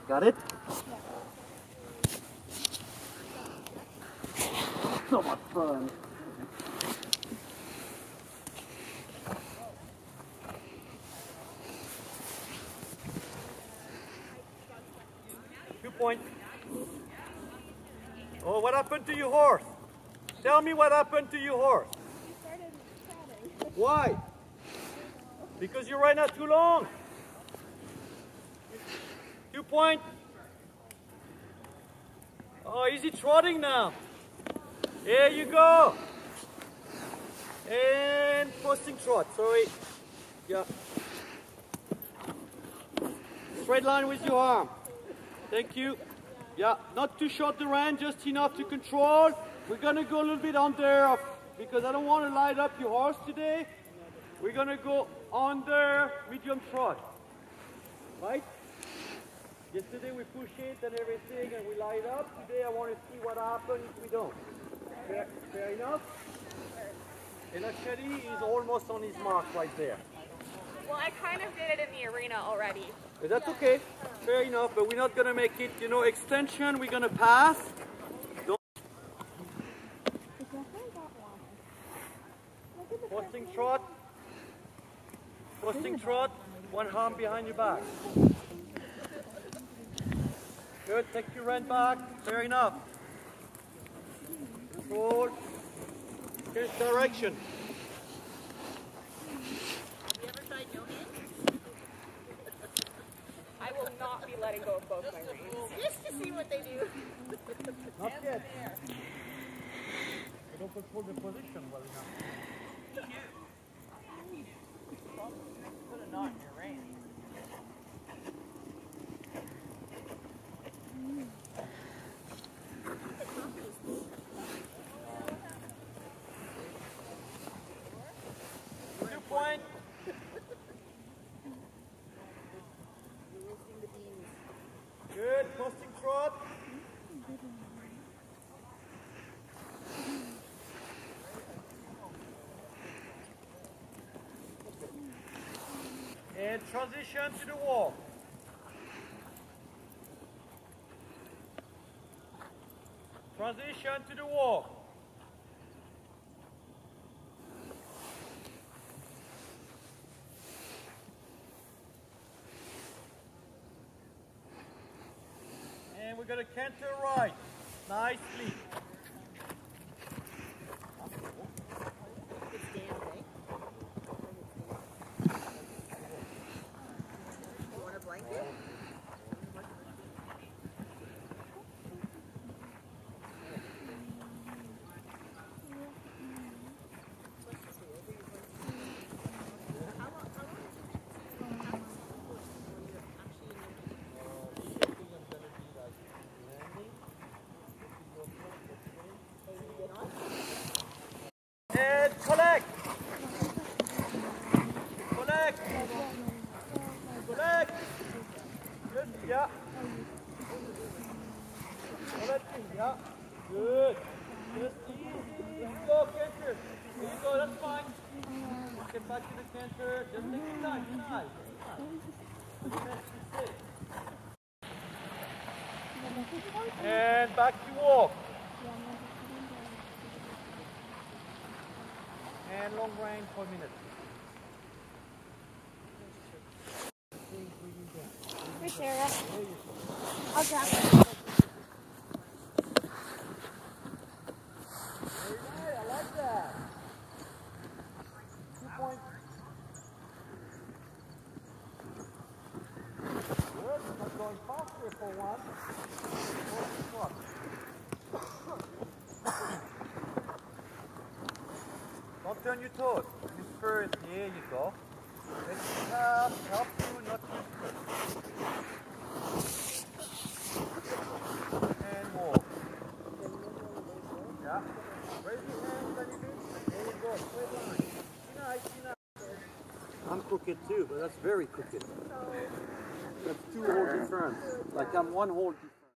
Got it? So much fun. Point. Oh, what happened to your horse? Tell me what happened to your horse. He started trotting. Why? Because you ran out too long. 2 point. Oh, easy trotting now. There you go. And posting trot, sorry. Yeah. Straight line with your arm. Thank you. Yeah, not too short the run, just enough to control. We're gonna go a little bit under because I don't want to light up your horse today. We're gonna go under medium trot. Right? Yesterday we push it and everything and we light up. Today I want to see what happens if we don't. Fair enough? And actually he's almost on his mark right there. Well, I kind of did it in the arena already. But that's okay, fair enough, but we're not going to make it, you know, extension, we're going to pass. Don't. Posting trot, one arm behind your back. Good, take your run back, fair enough. Control, change direction. I will not be letting go of both my reins. Just to see what they do. Not yet. I don't control the position well enough. Put a knot in your rein. Point. Good, posting trot. And transition to the walk. Transition to the walk. And we're going to canter right, nicely. You want a blanket? And collect. Collect. Collect. Good, yeah. Collecting, yeah. Good. Just easy. Here you go, canter. Here you go, that's fine. Get back to the canter. Just take your time, nice. And back to walk. And long range for a minute. Here, Sarah. I'll grab it. Very nice, I like that. 2 points. Good, not going faster for one. Don't turn your toes. You first, there you go. Let it help you not to. And more. Yeah. Raise your hands a little bit. There you go. Straight line. Nice. I'm crooked too, but that's very crooked. That's 2 whole difference. Like I'm 1 whole difference.